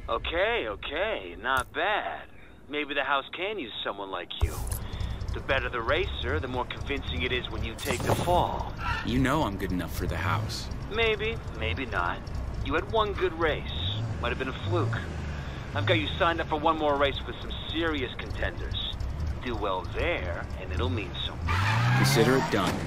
Okay, not bad. Maybe the house can use someone like you. The better the racer, the more convincing it is when you take the fall. You know I'm good enough for the house. Maybe, maybe not. You had one good race. Might have been a fluke. I've got you signed up for one more race with some serious contenders. Do well there, and it'll mean something. Consider it done.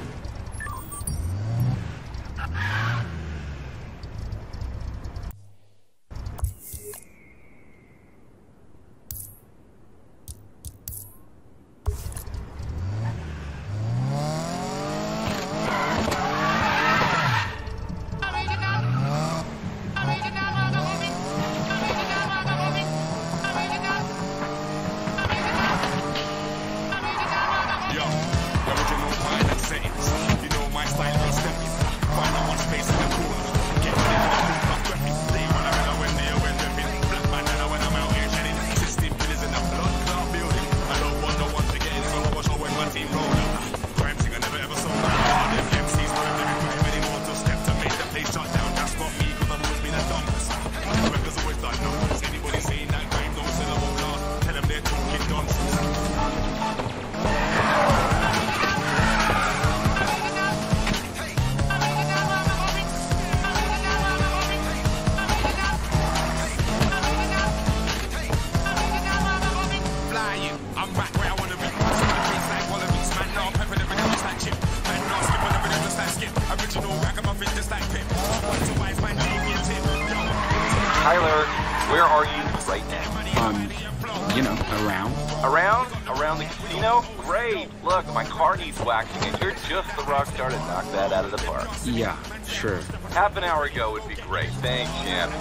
Tyler, where are you right now? You know, around. Around the casino? Great. Look, my car needs waxing, and you're just the rock star to knock that out of the park. Yeah, sure. Half an hour ago would be great. Thanks, champ.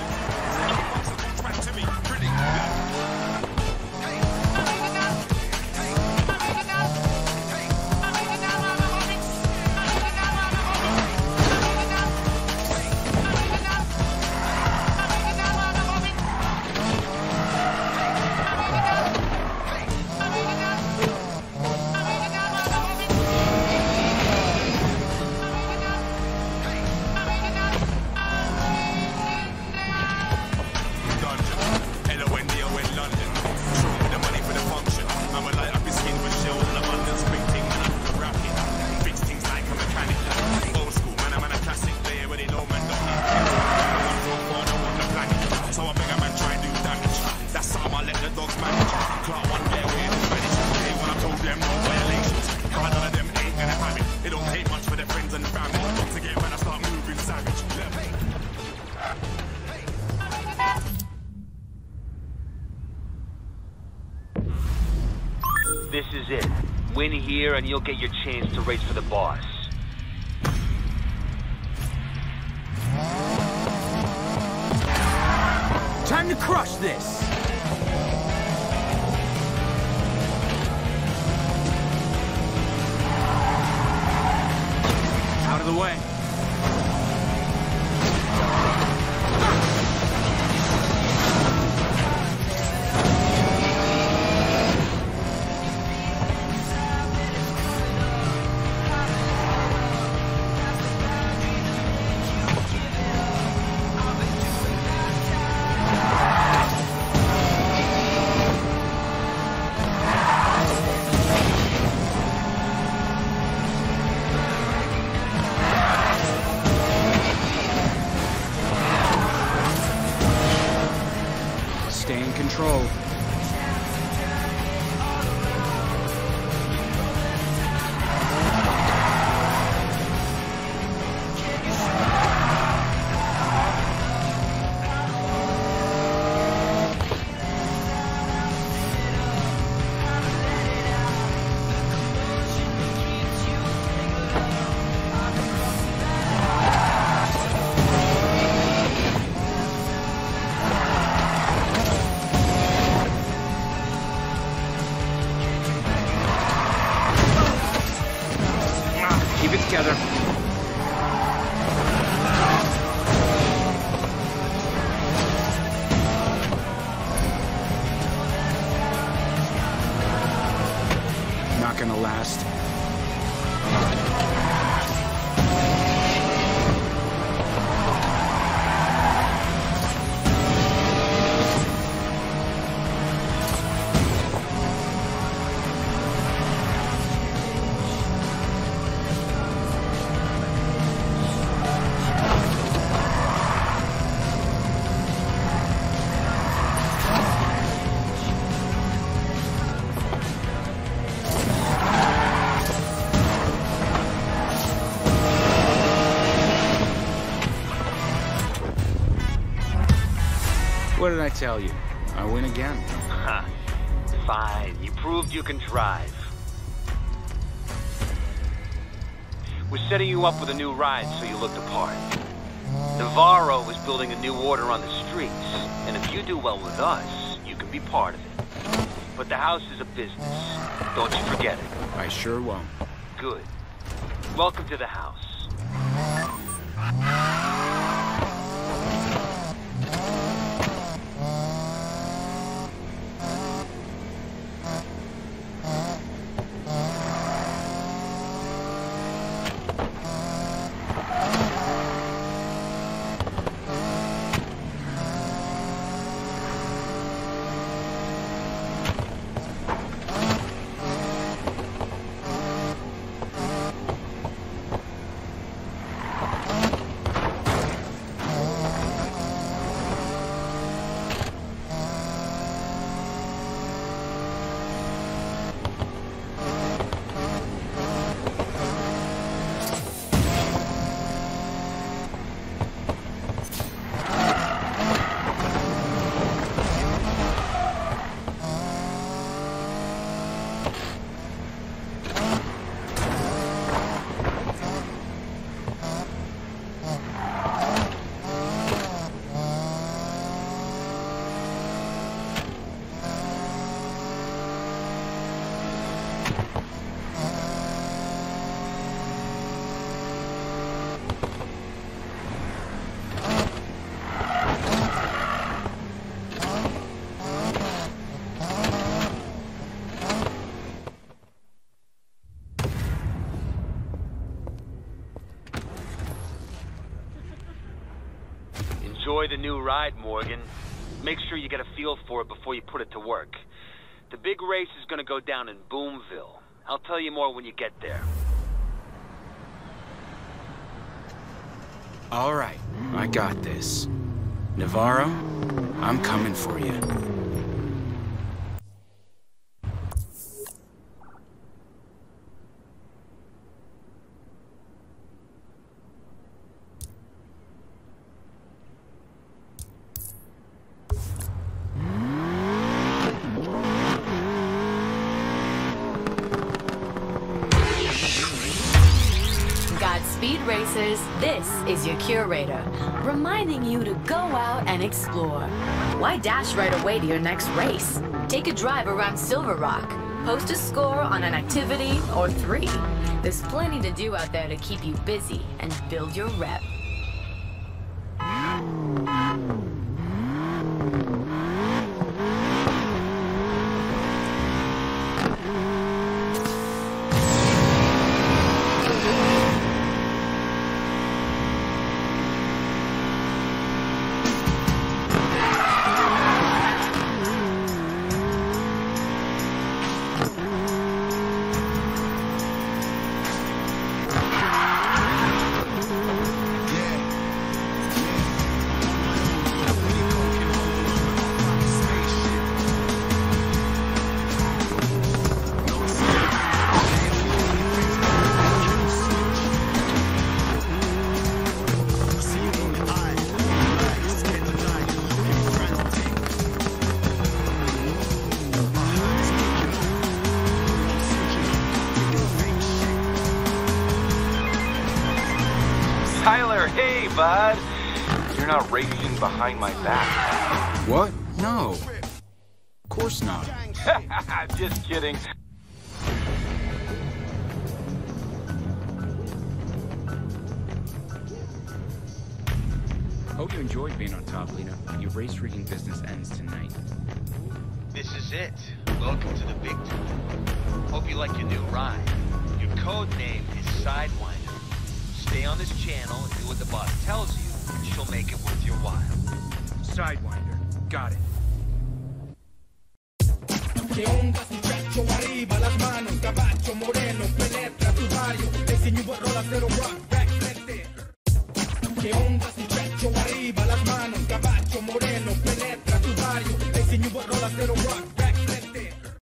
This is it. Win here and you'll get your chance to race for the boss. Time to crush this! Out of the way. Stay in control. Keep it together. Not gonna last. what did I tell you? I win again. Ha. Fine, you proved you can drive. We're setting you up with a new ride so you look the part. Navarro is building a new order on the streets, and if you do well with us, you can be part of it. But the house is a business. Don't you forget it. I sure won't. Good. Welcome to the house. Enjoy the new ride, Morgan. Make sure you get a feel for it before you put it to work. The big race is gonna go down in Boomville. I'll tell you more when you get there. All right, I got this. Navarro, I'm coming for you. Godspeed, racers. This is your curator, reminding you to go out and explore. Why dash right away to your next race? Take a drive around Silver Rock. Post a score on an activity or 3. There's plenty to do out there to keep you busy and build your rep. Tyler, hey, bud. You're not racing behind my back. What? No. Of course not. Just kidding. Hope you enjoyed being on top, Lena. Your race rigging business ends tonight. This is it. Welcome to the big time. Hope you like your new ride. Your code name is Sidewinder. Stay on this channel and do what the boss tells you, and she'll make it worth your while. Sidewinder. Got it. Que un casi pecho arriba las manos.